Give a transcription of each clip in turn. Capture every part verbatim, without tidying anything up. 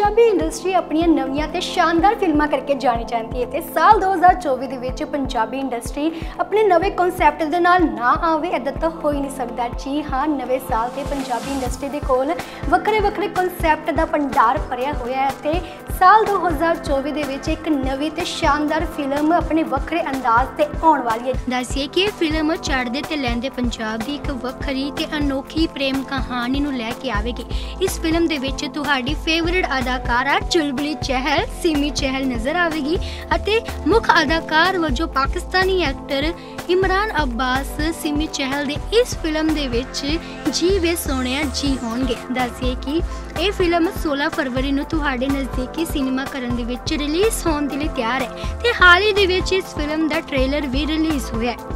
Punjabi industry अपनी नवीं ते शानदार फिल्मां करके जानी चाहती है। तो साल दो हज़ार चौबी दे विच पंजाबी इंडस्ट्री अपने नवे कॉन्सैप्ट दे नाल ना आवे इदां तां हो ही नहीं सकता। जी हाँ, नवे साल ते पंजाबी इंडस्ट्री दे कोल वक्रे वक्रे कॉन्सैप्ट दा भंडार भरिया होया है। ते साल दो हज़ार चौबी दे विच एक नवी ते शानदार फिल्म अपने वक्रे अंदाज ते आउण वाली है। दस्सिए कि फिल्म चढ़दे ते लैंदे पंजाब दी एक वक्री ते अनोखी प्रेम कहानी नूं लैके आवेगी। इस फिल्म दे विच तुहाडी फेवरेट अदाकारा चुलबुली चहल सिमी चहल नजर आवेगी अते मुख अदाकार वजों पाकिस्तानी एक्टर इमरान अब्बास सिमी चहल दे इस फिल्म दे विच जी वे सोहणिया जी होणगे। दस्सिए कि ये फिल्म सोलह फरवरी नूं तुहाडे नज़दीकी सिनेमा घरां दे विच रिलीज़ होण दे लई तैयार है ते हाल ही दे विच इस फिल्म दा ट्रेलर भी रिलीज़ होया है।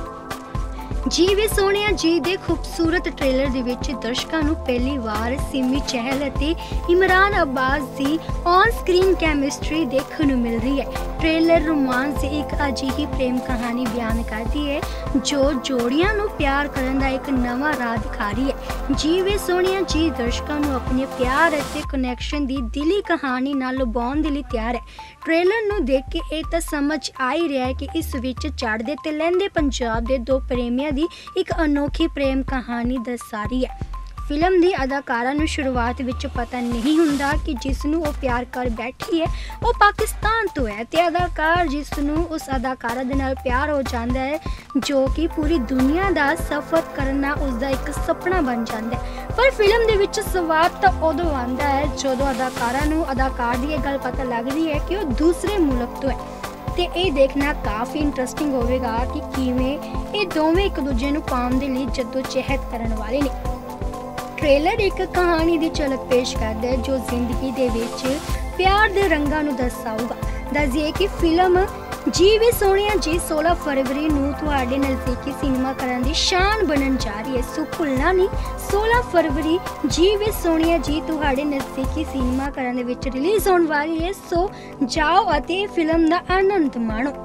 जी वे सोहणिया जी दे खूबसूरत ट्रेलर दे विच दर्शकां नूं पहली वार सिमी चहल अते इमरान अब्बास दी ऑन स्क्रीन कैमिस्ट्री देखण नूं मिल रही है। ट्रेलर रोमांस से एक अजिही प्रेम कहानी बयान करती है जो जोड़ियां नूं प्यार करन दा एक नवा राह दिखा रही है। जी वे सोहणिया जी दर्शकां नूं अपने प्यार अते कनैक्शन दी दिली कहानी नाल लुभाउण दे लई तैयार है। ट्रेलर नूं देख के ये तां समझ आ ही रहा है कि इस विच चढ़दे ते लैंदे पंजाब दे दो प्रेमियां दी एक अनोखी प्रेम कहानी दर्शा रही है। फिल्म दी अदाकारा नूं शुरुआत विच पता नहीं हुंदा कि जिसनूं वो प्यार कर बैठी है वो पाकिस्तान तो है ते अदाकार जिसनूं उस अदाकारा दे नाल प्यार हो जांदा है जो कि पूरी दुनिया दा सफर करना उसदा एक सपना बन जांदा है। पर फिल्म दे विच स्वाद तां उदों आंदा है जदों अदाकारा नूं अदाकार दी ये गल पता लगदी है कि वो दूसरे मुल्क तो है। ते ये देखना काफ़ी इंटरस्टिंग होवेगा कि किवें ये दोवें एक दूजे नूं पाउण दे लई जद्दोजहद करन वाले ने। ट्रेलर एक कहानी दी झलक पेश करदा है जो जिंदगी दे विच प्यार दे रंगां नूं दर्शाऊगा। दस्सिए कि फिल्म जी वे सोहणिया जी सोलह फरवरी नूं तुहाडे नज़दीकी सिनेमा घरां दी शान बनन जा रही है। सो भुलना नहीं, सोलह फरवरी जी वे सोहणिया जी तुहाडे नज़दीकी सिनेमा घरां दे विच रिलीज़ होण वाली है। सो जाओ अते फिल्म दा आनंद माणो।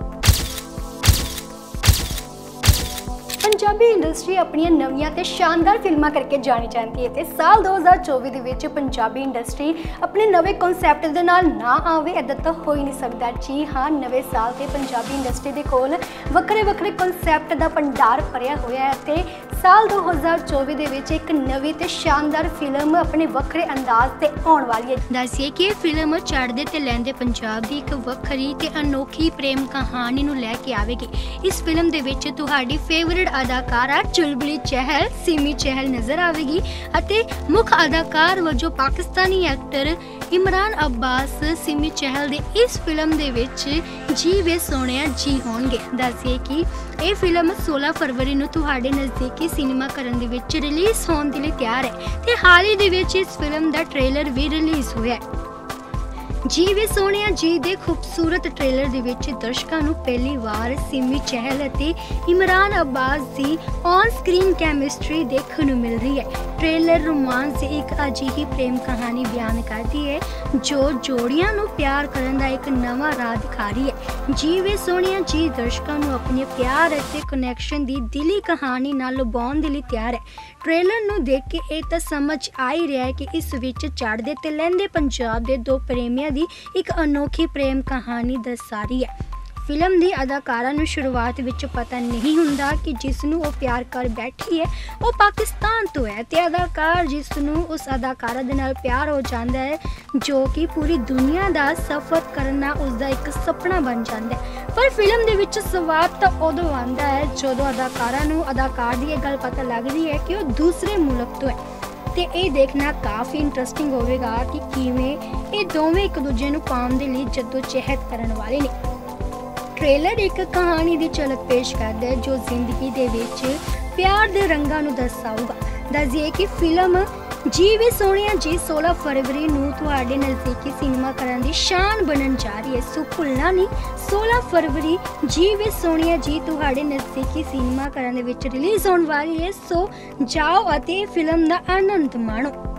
पंजाबी इंडस्ट्री अपनी नवीं ते शानदार फिल्मां करके जानी चाहती है। तो साल दो हज़ार चौबी दे विच पंजाबी इंडस्ट्री अपने नवे कॉन्सैप्ट दे नाल ना आवे इदां तां हो ही नहीं सकता। जी हाँ, नवे साल ते पंजाबी इंडस्ट्री दे कोल वक्रे वक्रे कॉन्सैप्ट दा भंडार भरिया होया है। ते साल दो हज़ार चौबी दे विच एक नवी ते शानदार फिल्म अपने वक्रे अंदाज ते आउण वाली है। दस्सिए कि फिल्म चढ़दे ते लैंदे पंजाब दी एक वक्री ते अनोखी प्रेम कहानी नूं लैके आवेगी। इस फिल्म दे विच तुहाडी फेवरेट अदाकारा चुलबुली चहल सिमी चहल नजर आवेगी अते मुख अदाकार वजों पाकिस्तानी एक्टर इमरान अब्बास सिमी चहल दे इस फिल्म दे विच जी वे सोहणिया जी होणगे। दस्सिए कि ये फिल्म सोलह फरवरी नूं तुहाडे नज़दीकी सिनेमा घरां दे विच रिलीज़ होण दे लई तैयार है ते हाल ही दे विच इस फिल्म दा ट्रेलर भी रिलीज़ होया है। जी वे सोहणिया जी दे खूबसूरत ट्रेलर दे विच दर्शकां नूं पहली वार सिमी चहल अते इमरान अब्बास दी ऑन स्क्रीन कैमिस्ट्री देखण नूं मिल रही है। ट्रेलर रोमांस से एक अजिही प्रेम कहानी बयान करती है जो जोड़ियां नूं प्यार करन दा एक नवा राह दिखा रही है। जी वे सोहणिया जी दर्शकां नूं अपने प्यार अते कनैक्शन दी दिली कहानी नाल लुभाउण दे लई तैयार है। ट्रेलर नूं देख के ये तां समझ आ ही रहा है कि इस विच चढ़दे ते लैंदे पंजाब दे दो प्रेमियां दी एक अनोखी प्रेम कहानी दर्शा रही है। फिल्म दी अदाकारा नूं शुरुआत विच पता नहीं हुंदा कि जिसनूं वो प्यार कर बैठी है वो पाकिस्तान तो है ते अदाकार जिसनूं उस अदाकारा दे नाल प्यार हो जांदा है जो कि पूरी दुनिया दा सफर करना उसदा एक सपना बन जांदा है। पर फिल्म दे विच स्वाद तां उदों आंदा है जदों अदाकारा नूं अदाकार दी ये गल पता लगदी है कि वो दूसरे मुल्क तो है। ते ये देखना काफ़ी इंटरस्टिंग होवेगा कि किवें ये दोवें एक दूजे नूं पाउण दे लई जद्दोजहद करन वाले ने। ट्रेलर एक कहानी दी झलक पेश करदा है जो जिंदगी दे विच प्यार दे रंगां नूं दर्शाऊगा। दस्सिए कि फिल्म जी वे सोहणिया जी सोलह फरवरी नूं तुहाडे नज़दीकी सिनेमा घरां दी शान बनन जा रही है। सो भुलना नहीं, सोलह फरवरी जी वे सोहणिया जी तुहाडे नज़दीकी सिनेमा घरां दे विच रिलीज़ होण वाली है। सो जाओ अते फिल्म दा आनंद माणो।